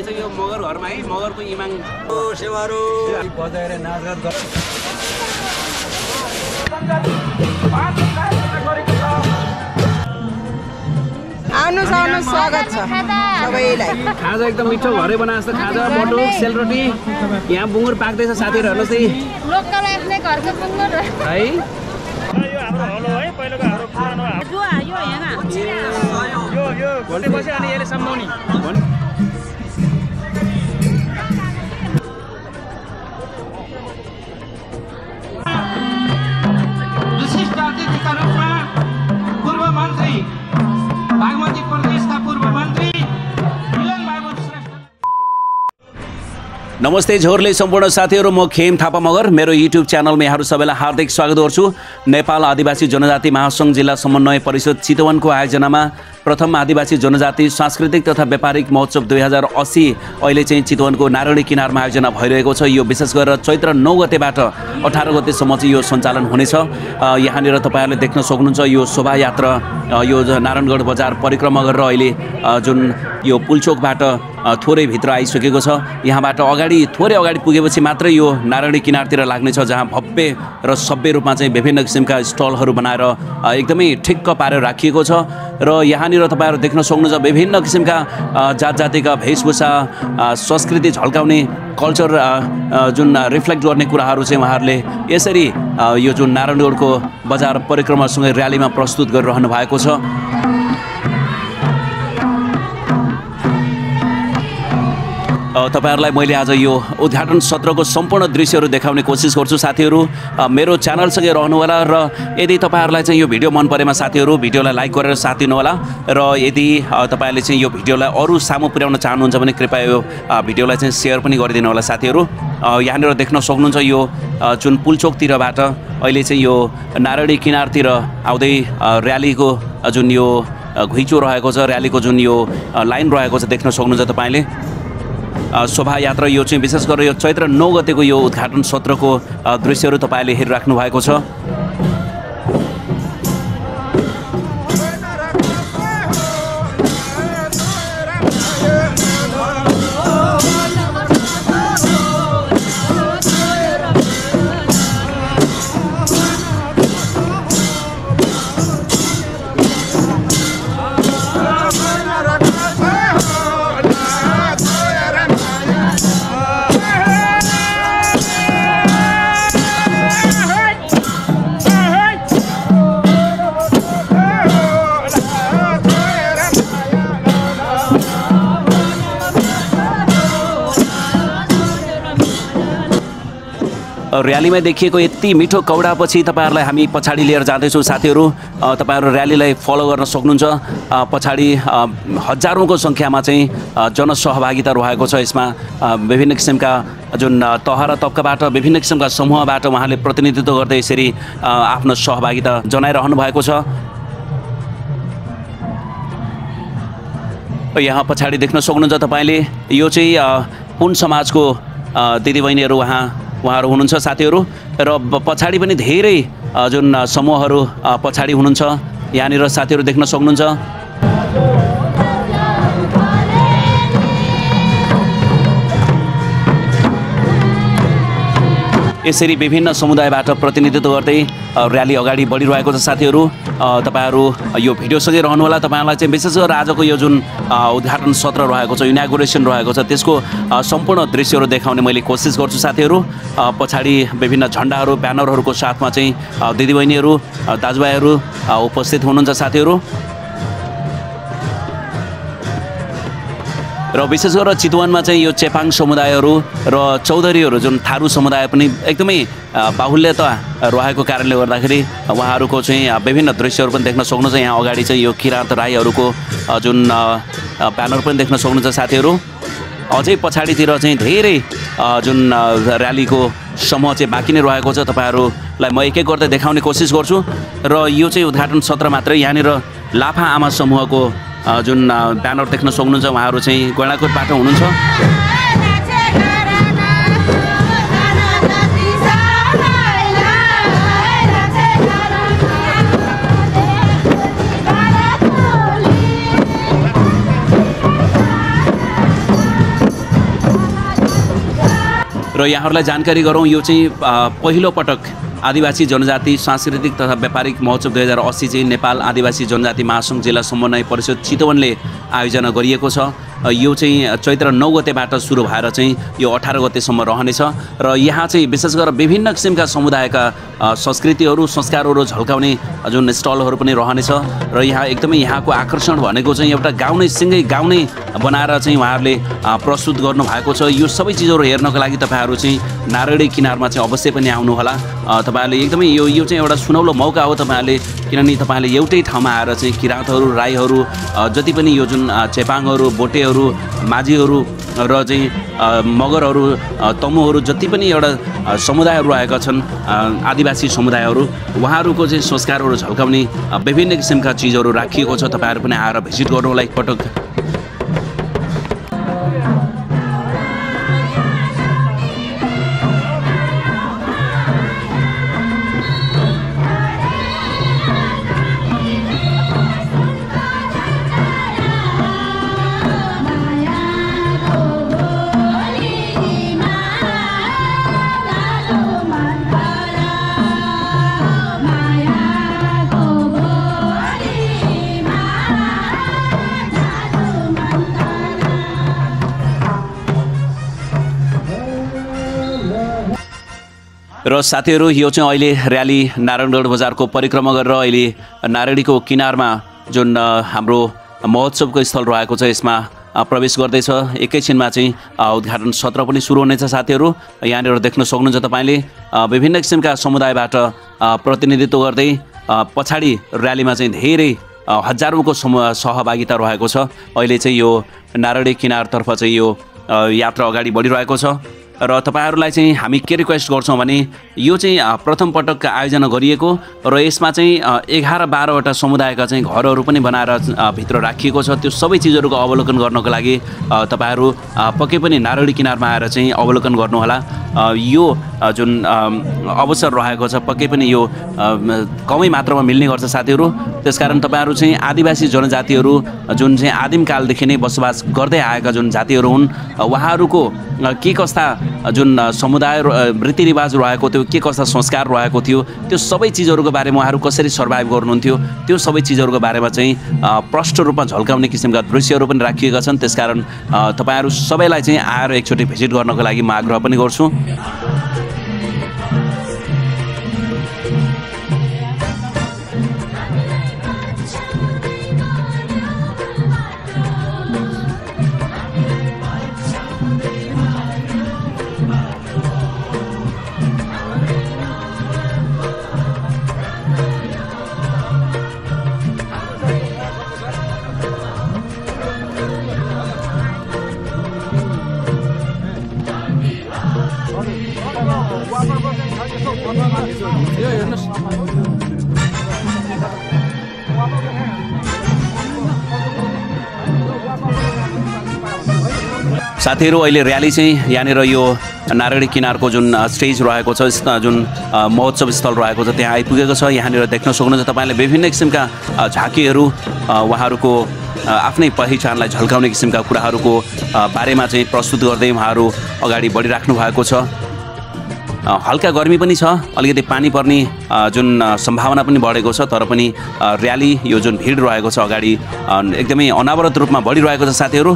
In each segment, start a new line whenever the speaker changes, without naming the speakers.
चाहिँ यो मगर घरमा है मगरको इमाङ सेवारो बजाएर नाचगान गर्छ।
आउनुहोस् स्वागत छ सबैलाई।
खाजा एकदम मिठो घरै बनाएको जस्तो खाजा बटो सेलरोटी यहाँ बुङ्गुर पाक्दैछ साथीहरु हेर्नुस् है
लोकल आफ्नै घरको बुङ्गुर
है।
यो हाम्रो हलो है पहिलेको हाम्रो पुरानो
यो हेर्न
यो घोल्टेपछि अनि यसले सम्माउने
विशिष्ट अतिथिका रूपमा पूर्व मन्त्री बागमती प्रदेशका पूर्व मन्त्री मिलन बाबु श्रेष्ठ।
नमस्ते झोरले सम्पूर्ण साथीहरु, म खेम थापा मगर मेरो युट्युब च्यानलमा यहाँहरु सबैलाई हार्दिक स्वागत गर्छु। नेपाल आदिवासी जनजाति महासंघ जिल्ला समन्वय परिषद चितवनको आयोजनामा प्रथम आदिवासी जनजाति सांस्कृतिक तथा व्यापारिक महोत्सव 2080 अहिले चाहिँ चितवनको नारायणी किनारमा आयोजना भइरहेको छ। यो विशेष गरेर चैत्र 9 गतेबाट 18 गतेसम्म चाहिँ यो सञ्चालन हुनेछ। यहाँनिर तपाईहरुले देख्न सक्नुहुन्छ यो शोभायात्रा यो नारायणगढ बजार परिक्रमा गरेर अहिले जुन यो पुलचोकबाट थोरै भित्र आइसकेको छ। यहाँबाट थोरै अगाडि पुगेपछि मात्रै यो नारायणी किनारतिर लाग्नेछ, जहाँ भव्य र सभ्य रूपमा चाहिँ विभिन्न किसिमका स्टलहरू बनाएर एकदमै ठिक्क पारेर राखिएको छ। र यहाँनिर तपाईहरु देख्न सक्नुहुन्छ विभिन्न किसिमका जात जातिका वेशभूषा संस्कृति झल्काउने कल्चर जुन रिफ्लेक्ट गर्ने कुराहरू चाहिँ उहाँहरूले यसरी यो जुन नारायणगढको बजार परिक्रमासँगै र्यालीमा प्रस्तुत गरिरहनु भएको छ। तपाईहरुलाई मैले आज यो उद्घाटन सत्रको सम्पूर्ण दृश्यहरू देखाउने कोसिस गर्छु। साथीहरु मेरो च्यानलसँगै रहनुहोला र यदि तपाईहरुलाई चाहिँ यो भिडियो मन परेमा साथीहरु भिडियोलाई लाइक गरेर साथ दिनुहोला र यदि तपाईहरुले चाहिँ यो भिडियोलाई अरु सामु पुर्याउन चाहनुहुन्छ भने कृपया यो भिडियोलाई चाहिँ शेयर पनि गरिदिनु होला। साथीहरु यहाँनिर देख्न सक्नुहुन्छ यो जुन पुलचोकतिरबाट अहिले चाहिँ यो नारायणी किनारतिर आउँदै र्यालीको जुन यो घुइँचो रहेको छ, र्यालीको जुन यो लाइन रहेको छ देख्न सक्नुहुन्छ तपाईले। शोभायात्रा यो चाहिँ विशेष गरेर यो चैत्र 9 गतेको यो उद्घाटन सत्रको दृश्यहरू तपाईले हेरिराख्नु भएको छ। र्यालीमा देखिएको यति मिठो कौडापछि तपाईहरुलाई हामी पछाडी लिएर जाँदैछौँ। साथीहरु तपाईहरु र्यालीलाई फलो गर्न सक्नुहुन्छ। पछाडी हजारौंको संख्यामा चाहिँ जनसहभागिता रहेको छ। यसमा विभिन्न किसिमका जुन तह र तबकाबाट विभिन्न किसिमका समूहबाट उहाँले प्रतिनिधित्व गर्दै यसरी आफ्नो सहभागिता जनाइरहनु भएको छ। यहाँ पछाडी देख्न सक्नुहुन्छ तपाईले यो चाहिँ पुन समाजको दिदीबहिनीहरू उहाँहरू हुनुहुन्छ साथीहरु र पछाडी पनि धेरै जुन समूहहरू पछाडी हुनुहुन्छ। यहाँनिर साथीहरु देख्न सक्नुहुन्छ। यसरी विभिन्न समुदायबाट प्रतिनिधित्व गर्दै र्याली अगाडि बढिरहेको छ। साथीहरु तपाईहरु यो भिडियोसँगै रहनुहोला। तपाईहरुलाई चाहिँ विशेष गरेर आजको यो जुन उद्घाटन सत्र रहेको छ, इनागुरेसन रहेको छ, त्यसको सम्पूर्ण दृश्यहरू देखाउने मैले कोसिस गर्छु। साथीहरु पछाडी विभिन्न झण्डाहरू ब्यानरहरूको साथमा चाहिँ दिदीबहिनीहरू दाजुभाइहरू उपस्थित हुनुहुन्छ। साथीहरु र विशेष गरेर चितवनमा चाहिँ यो चेपाङ समुदायहरू र चौधरीहरू जुन थारू समुदाय पनि एकदमै बाहुल्यता रहेको कारणले गर्दाखेरि उहाँहरूको चाहिँ विभिन्न दृश्यहरू पनि देख्न सक्नुहुन्छ। यहाँ अगाडि चाहिँ यो किराँत राईहरूको जुन ब्यानर पनि देख्न सक्नुहुन्छ। साथीहरु अझै पछाडीतिर चाहिँ धेरै जुन र्यालीको समूह चाहिँ बाँकी नै रहेको छ। तपाईहरुलाई म एक एक गर्दै देखाउने कोसिस गर्छु। र यो चाहिँ उद्घाटन सत्र मात्रै। यहाँनिर लाफा आमा समूहको जुन ब्यानर देख्न सक्नुहुन्छ, उहाँहरू चाहिँ गैँडाकोटबाट हुनुहुन्छ। र यहाँहरूलाई जानकारी गरौँ यो चाहिँ पहिलो पटक आदिवासी जनजाति सांस्कृतिक तथा व्यापारिक महोत्सव 2080 चाहिँ नेपाल आदिवासी जनजाति महासङ्घ जिल्ला समन्वय परिषद चितवनले आयोजना गरिएको छ। यो चाहिँ चैत्र 9 गतेबाट सुरु भएर चाहिँ यो 18 गतेसम्म रहनेछ र यहाँ चाहिँ विशेष गरेर विभिन्न किसिमका समुदायका संस्कृतिहरू संस्कारहरू झल्काउने जुन स्टलहरू पनि रहनेछ र यहाँ एकदमै यहाँको आकर्षण भनेको चाहिँ एउटा गाउने सिँगै गाउने बनाएर चाहिँ उहाँहरूले प्रस्तुत गर्नुभएको छ। यो सबै चिजहरू हेर्नको लागि तपाईँहरू चाहिँ नारायणी किनारमा चाहिँ अवश्य पनि आउनुहोला। तपाईँहरूले एकदमै यो चाहिँ एउटा सुनौलो मौका हो तपाईँहरूले, किनभने तपाईँहरूले एउटै ठाउँमा आएर चाहिँ किराँतहरू राईहरू जति पनि यो जुन चेपाङहरू बोटेहरू माझीहरू र चाहिँ मगरहरू तमुहरू जति पनि एउटा समुदायहरू रहेका छन् आदिवासी समुदायहरू उहाँहरूको चाहिँ संस्कारहरू झल्काउने विभिन्न किसिमका चिजहरू राखिएको छ। तपाईँहरू पनि आएर भिजिट गर्नुहोला एकपटक। र साथीहरू यो चाहिँ अहिले र्याली नारायणगढ बजारको परिक्रमा गरेर अहिले नारायणीको किनारमा जुन हाम्रो महोत्सवको स्थल रहेको छ यसमा प्रवेश गर्दैछ। एकैछिनमा चाहिँ उद्घाटन सत्र पनि सुरु हुनेछ। साथीहरू यहाँनिर देख्न सक्नुहुन्छ तपाईँले विभिन्न किसिमका समुदायबाट प्रतिनिधित्व गर्दै पछाडि र्यालीमा चाहिँ धेरै हजारौँको सहभागिता रहेको छ। अहिले चाहिँ यो नारायणी किनारतर्फ चाहिँ यो यात्रा अगाडि बढिरहेको छ र तपाईहरुलाई चाहिँ हामी के रिक्वेस्ट गर्छौं भने यो चाहिँ प्रथम पटक आयोजना गरिएको र यसमा चाहिँ 11-12 वटा समुदायका चाहिँ घरहरू पनि बनाएर भित्र राखिएको छ। त्यो सबै चीजहरुको अवलोकन गर्नको लागि तपाईहरु पक्कै पनि नारायणी किनारमा आएर चाहिँ अवलोकन गर्नुहोला। यो जुन अवसर रहेको छ पक्कै पनि यो कमै मात्रामा मिल्ने गर्छ साथीहरु। त्यसकारण तपाईहरु चाहिँ आदिवासी जनजातिहरु जुन चाहिँ आदिम कालदेखि नै बसोबास गर्दै आएका जुन जातिहरु हुन् उहाँहरुको के कस्ता जुन समुदाय रीतिरिवाज रहेको थियो, के कस्ता संस्कार रहेको थियो, त्यो सबै चीजहरुको बारेमा उहाँहरु कसरी सर्भाइभ गर्नुहुन्थ्यो त्यो सबै चीजहरुको बारेमा चाहिँ प्रष्ट रूपमा झल्काउने किसिमका दृश्यहरु पनि राखिएका छन्। त्यसकारण तपाईहरु सबैलाई चाहिँ आएर एकचोटी भिजिट गर्नको लागि म आग्रह पनि गर्छु। साथीहरु अहिले र्याली चाहिँ यहाँनिर यो नारायणी किनारको जुन स्टेज रहेको छ, जुन महोत्सव स्थल रहेको छ त्यहाँ आइपुगेको छ। यहाँनिर देख्न सक्नुहुन्छ तपाईले विभिन्न किसिमका झाँकीहरु उहाँहरुको आफ्नै पहिचानलाई झल्काउने किसिमका कुराहरुको बारेमा चाहिँ प्रस्तुत गर्दै उहाँहरु अगाडि बढिराख्नु भएको छ। हल्का गर्मी पनि छ, अलिकति पानी पर्ने जुन सम्भावना पनि बढेको छ, तर पनि र्याली यो जुन भिड रहेको छ अगाडि एकदमै अनावरत रूपमा बढिरहेको छ साथीहरु।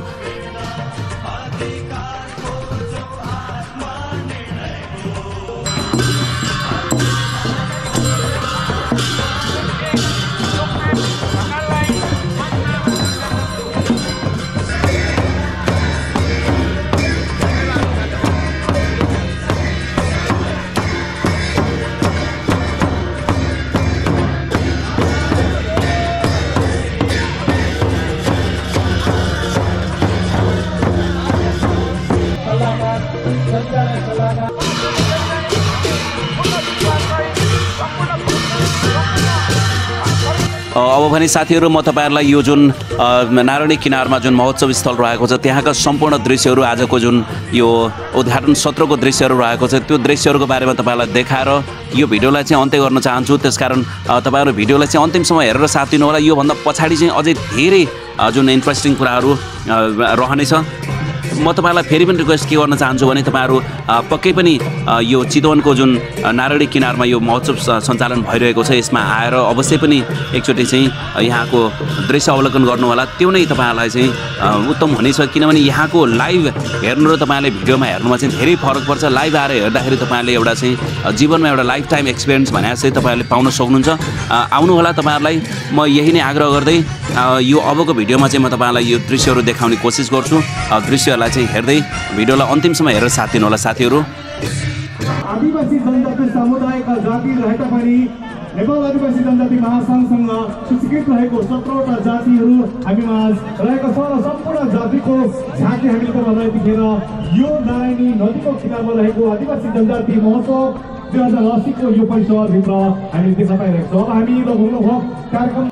अब भने साथीहरु म तपाईहरुलाई यो जुन नारायणी किनारमा जुन महोत्सव स्थल रहेको छ त्यहाँका सम्पूर्ण दृश्यहरु आजको जुन यो उद्घाटन सत्रको दृश्यहरु रहेको छ त्यो दृश्यहरुको बारेमा तपाईहरुलाई देखाएर यो भिडियोलाई चाहिँ अन्त्य गर्न चाहन्छु। त्यसकारण तपाईहरु भिडियोलाई चाहिँ अन्तिमसम्म हेरेर साथ दिनु होला। यो भन्दा पछाडी चाहिँ अझै धेरै जुन इन्ट्रेस्टिङ कुराहरु रहनेछ। म तपाईँलाई फेरि पनि रिक्वेस्ट के गर्न चाहन्छु भने तपाईँहरू पक्कै पनि यो चितवनको जुन नारायणी किनारमा यो महोत्सव सञ्चालन भइरहेको छ यसमा आएर अवश्य पनि एकचोटि चाहिँ यहाँको दृश्य अवलोकन गर्नुहोला। त्यो नै तपाईँहरूलाई चाहिँ उत्तम हुनेछ, किनभने यहाँको लाइभ हेर्नु र तपाईँले भिडियोमा हेर्नुमा चाहिँ धेरै फरक पर्छ। लाइभ आएर हेर्दाखेरि तपाईँहरूले एउटा चाहिँ जीवनमा एउटा लाइफ टाइम एक्सपिरियन्स भने चाहिँ तपाईँहरूले पाउन सक्नुहुन्छ। आउनुहोला तपाईँहरूलाई म यही नै आग्रह गर्दै यो अबको भिडियोमा चाहिँ म तपाईँलाई यो दृश्यहरू देखाउने कोसिस गर्छु। दृश्यहरूलाई चाहिँ हेर्दै भिडियोलाई अन्तिमसम्म हेरेर साथ दिनुहोला साथीहरू।
आदिवासी जनजाति समुदायका जाति रहे तापनि नेपाल आदिवासी जनजाति महासङ्घसँग सूचीकृत रहेको 17वटा जातिहरू हामीमा रहेका छ र सम्पूर्ण जातिको झाँकी हामीले तपाईँलाई देखेर यो नारायणी नदीको किनारमा रहेको आदिवासी जनजाति महोत्सव 2080 को यो परिसरभित्र हामीले देख्न पाइरहेको छौँ। हामी लगभग कार्यक्रम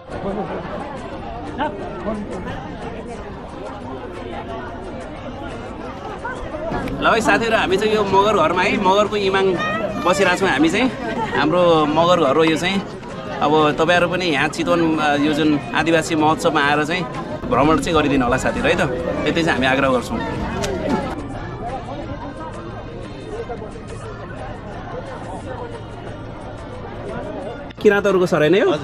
ल है साथीहरू, हामी चाहिँ यो मगर घरमा है मगरको इमाङ बसिरहेको छौँ। हामी चाहिँ हाम्रो मगर घर हो यो चाहिँ। अब तपाईँहरू पनि यहाँ चितवन यो जुन आदिवासी महोत्सवमा आएर चाहिँ भ्रमण चाहिँ गरिदिनु होला साथीहरू है त, त्यति चाहिँ हामी आग्रह गर्छौँ। किराँतहरूको सराय नै हो।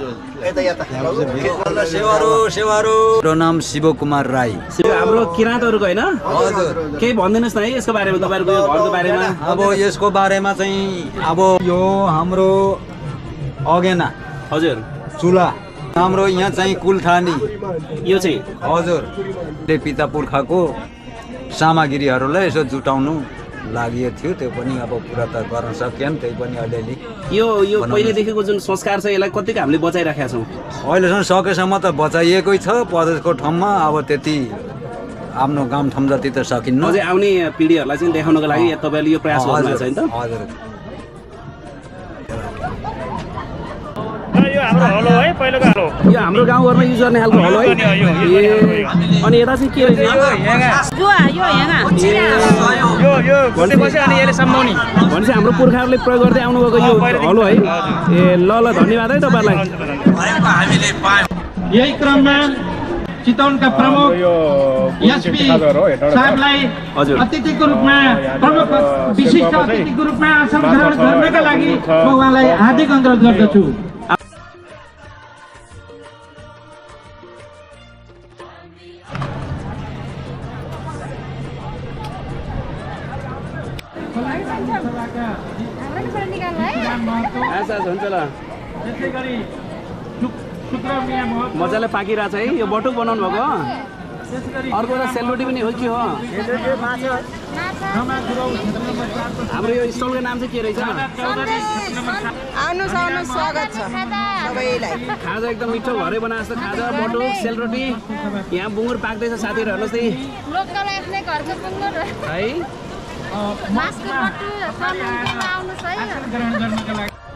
मेरो नाम शिव कुमार राई।
हाम्रो किराँतहरूको होइन, केही भनिदिनुहोस् न है यसको बारेमा, तपाईँहरूको यो घरको बारेमा।
अब यसको बारेमा चाहिँ अब यो हाम्रो अगेना
हजुर
चुला हाम्रो यहाँ चाहिँ कुलठानी
यो चाहिँ
हजुर पिता पुर्खाको सामग्रीहरूलाई यसो जुटाउनु लागि थियो। त्यो पनि अब पुरा त गर्न सकिएन, त्यही पनि अलिअलि
यो पहिलेदेखिको जुन संस्कार छ यसलाई कतिको हामीले बचाइराखेका छौँ।
अहिलेसम्म सकेसम्म त बचाइएकै छ प्रदेशको ठाउँमा। अब त्यति आफ्नो गाउँ ठाउँ जति त सकिन्न।
अझै आउने पिँढीहरूलाई चाहिँ देखाउनको लागि तपाईँले यो प्रयास गर्नुभएको छ नि त।
हजुर
यो हाम्रो हलो है, पहिलोको हलो।
यो हाम्रो गाउँघरमा युज गर्ने खालको हलो है। अनि यता चाहिँ के रहेछ?
यो घुसेपछि अनि यसले सम्माउने
भनेपछि हाम्रो पुर्खाहरूले प्रयोग गर्दै आउनुभएको यो हलो है। ए ल ल धन्यवाद है तपाईँलाई।
यही क्रममा चितवनका प्रमुख एसपी साहबलाई अतिथिको रूपमा प्रमुख विशिष्ट अतिथिको रूपमा आसन ग्रहण गर्नका लागि म उहाँलाई हार्दिक अनुरोध गर्दछु।
हुन्छ ल, मजाले पाकिरहेछ है। यो बटुक बनाउनु भएको हो। अर्को त सेलरोटी पनि हो कि हो? हाम्रो यो स्टलको नाम चाहिँ के रहेछ?
आउनुहोस् आउनुहोस्, स्वागत छ सबैलाई।
खाजा एकदम मिठो घरै बनाएको जस्तो खाजा, बटुक, सेलरोटी। यहाँ बुङ्गुर पाक्दैछ साथीहरू, हेर्नुहोस् है।
लोकल आफ्नै घरको बुङ्गुर
है
मासको बटु आउनुहोस् है।